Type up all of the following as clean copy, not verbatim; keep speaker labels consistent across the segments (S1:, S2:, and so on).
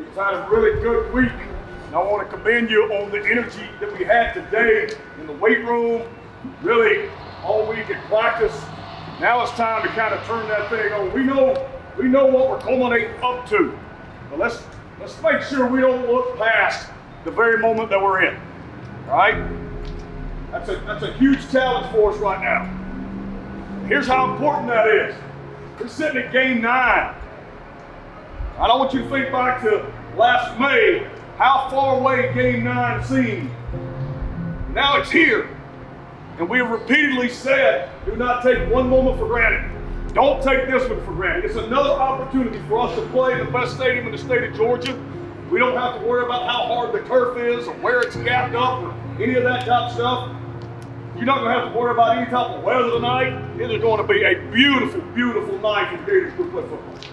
S1: has had a really good week. And I want to commend you on the energy that we had today in the weight room, really all week at practice. Now it's time to kind of turn that thing on. We know what we're culminating up to. But let's make sure we don't look past the very moment that we're in. All right? That's a huge challenge for us right now. Here's how important that is. We're sitting at game 9. I don't want you to think back to last May, how far away game 9 seemed. Now it's here. And we have repeatedly said, do not take one moment for granted. Don't take this one for granted. It's another opportunity for us to play in the best stadium in the state of Georgia. We don't have to worry about how hard the turf is or where it's gapped up or any of that type of stuff. You're not going to have to worry about any type of weather tonight. It is going to be a beautiful, beautiful night for Gators to play football.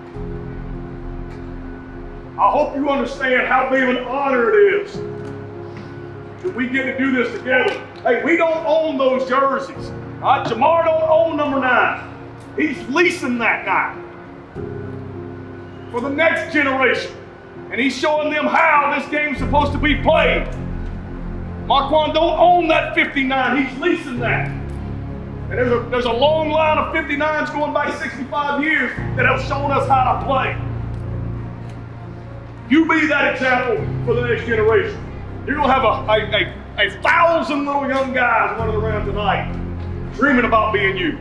S1: I hope you understand how big of an honor it is that we get to do this together. Hey, we don't own those jerseys. All right? Jamar don't own number 9. He's leasing that 9 for the next generation. And he's showing them how this game's supposed to be played. Marquand don't own that 59. He's leasing that. And there's a long line of 59s going back 65 years that have shown us how to play. You be that example for the next generation. You're going to have a 1,000 little young guys running around tonight dreaming about being you.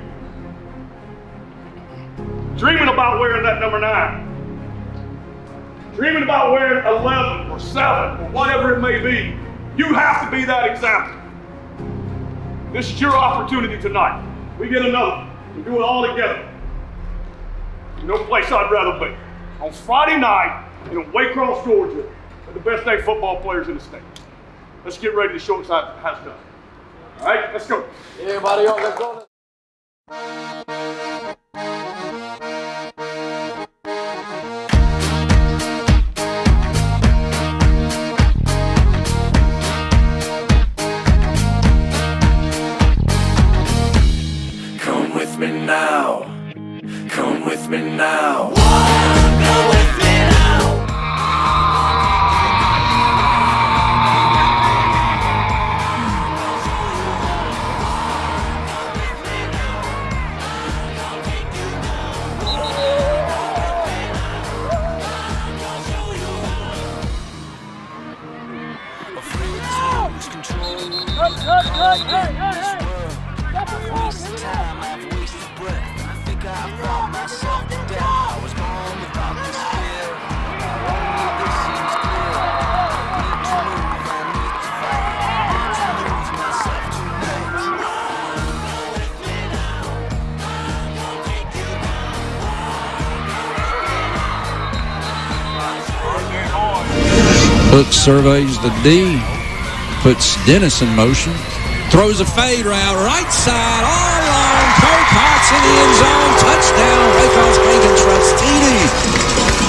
S1: Dreaming about wearing that number 9. Dreaming about wearing 11 or 7 or whatever it may be. You have to be that example. This is your opportunity tonight. We get another. We do it all together. No place I'd rather be. On Friday night in Waycross, Georgia, with the best day football players in the state. Let's get ready to show us how it's done. All right, let's go.
S2: Everybody else, let's go.
S3: Come with me now. Come with me now.
S4: Come with me now.
S5: Hook surveys the D, puts Dennis in motion, throws a fade route, right side, all along, Kirk Hotz in the end zone, touchdown, Waycross Bank and Trust TD.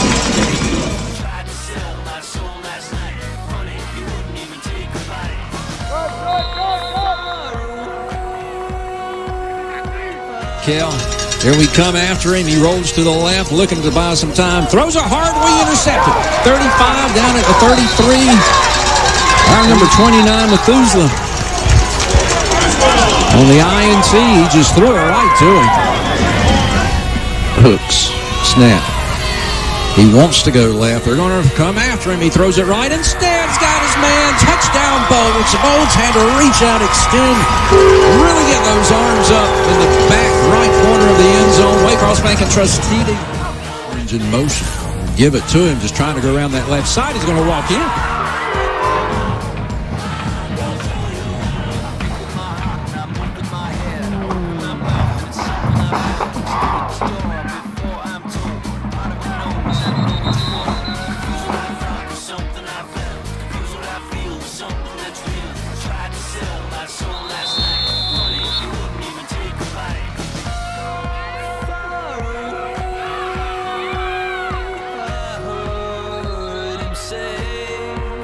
S5: Kel, here we come after him. He rolls to the left, looking to buy some time. Throws a hard way, intercepted. 35 down at the 33. Our number 29, Methuselah. On the INT, he just threw it right to him. Hooks, snap. He wants to go left. They're going to come after him. He throws it right instead. He's got his man. Touchdown, Bolts. Bolts had to reach out, extend, really get those arms up in the back right corner of the end zone. Waycross Bank and Trust TD. Orange in motion. Give it to him. Just trying to go around that left side. He's going to walk in.
S3: Say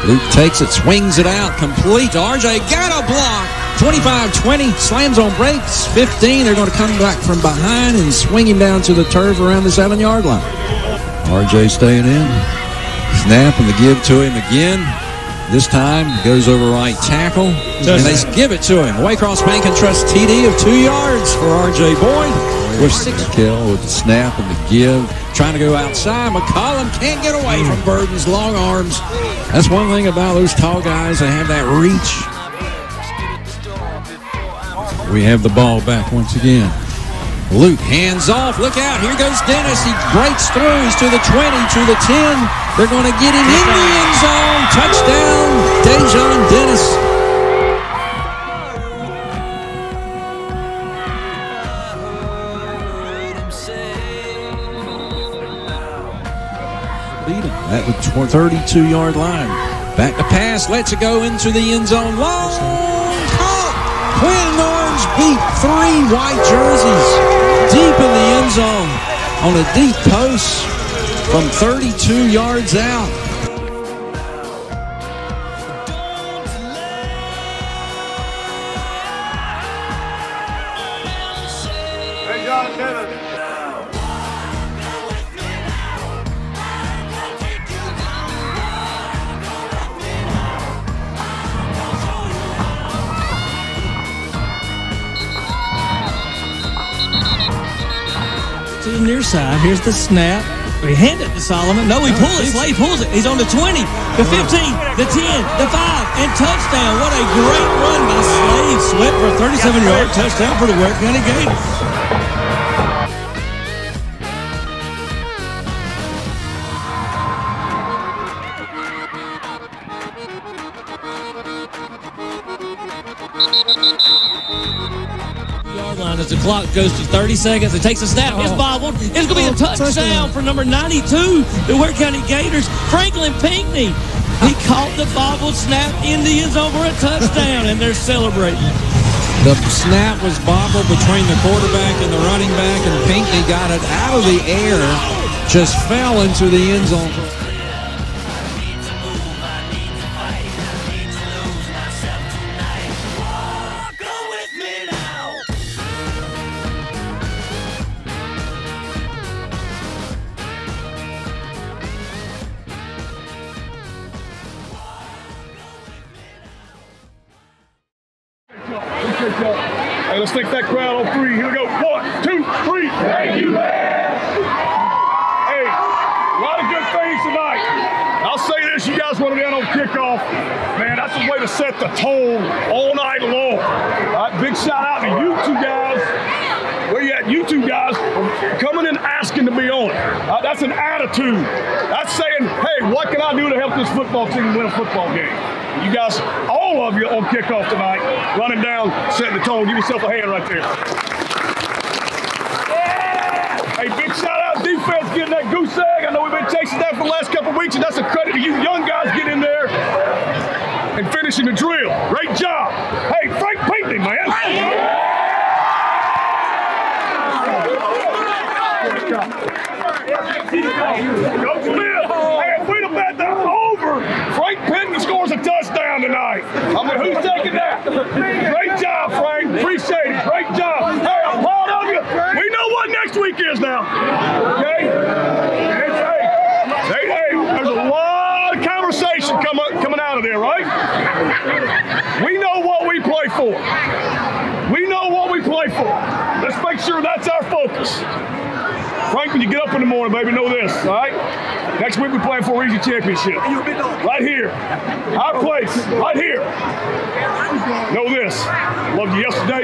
S5: Luke takes it, swings it out, complete to RJ. Got a block. 25-20, slams on brakes. 15, they're going to come back from behind and swing him down to the turf around the 7-yard line. RJ staying in. Snap and the give to him again. This time goes over right tackle. And they give it to him. Waycross Bank and Trust TD of 2 yards for RJ Boyd. With 6 kill with the snap and the give. Trying to go outside. McCollum can't get away from Burton's long arms. That's one thing about those tall guys. They have that reach. We have the ball back once again. Luke hands off. Look out. Here goes Dennis. He breaks through. He's to the 20, to the 10. They're going to get him in the end zone. Touchdown, Dejon Dennis. At the 32-yard line. Back to pass. Lets it go into the end zone. Long caught. Quinn Orange beat 3 white jerseys deep in the end zone on a deep post from 32 yards out.
S1: Dejon Dennis.
S2: To the near side. Here's the snap. We hand it to Solomon. No, he pulls it. Slade pulls it. He's on the 20, the 15, the 10, the 5, and touchdown. What a great run by Slade. Swept for a 37-yard touchdown for the Ware County Gators. Line as the clock goes to 30 seconds. It takes a snap. It's bobbled. It's going to be a touchdown for number 92, the Ware County Gators, Franklin Pinckney. He caught the bobbled snap in the end zone for a touchdown, and they're celebrating.
S5: The snap was bobbled between the quarterback and the running back, and Pinckney got it out of the air, just fell into the end zone.
S1: Hey, let's take that crowd on 3. Here we go. 1, 2, 3. Thank you, man. Hey, a lot of good things tonight. I'll say this, you guys want to be on kickoff. Man, that's a way to set the tone all night long. All right, big shout out to you two guys. Where you at? You two guys coming in asking to be on. That's an attitude. That's saying, hey, what can I do to help this football team win a football game? You guys, all of you on kickoff tonight, running down, setting the tone. Give yourself a hand right there. Yeah! Hey, big shout out defense getting that goose egg. I know we've been chasing that for the last couple of weeks, and that's a credit to you young guys getting in there and finishing the drill. Great job. Hey, Frank Pinckney, man. Coach Smith, hey, if we'd have bet that over, Frank Pinckney scores a touchdown tonight. I mean, who's taking that? Great job, Frank. Appreciate it. Great job. Hey, I'm proud of you. We know what next week is now. Okay? Hey, there's a lot of conversation coming out of there, right? We know what we play for. We know what we play for. Let's make sure that's our focus. Frank, when you get up in the morning, baby, know this, all right? Next week we're playing for a region championship. Right here. Our place, right here. Know this. Loved you yesterday,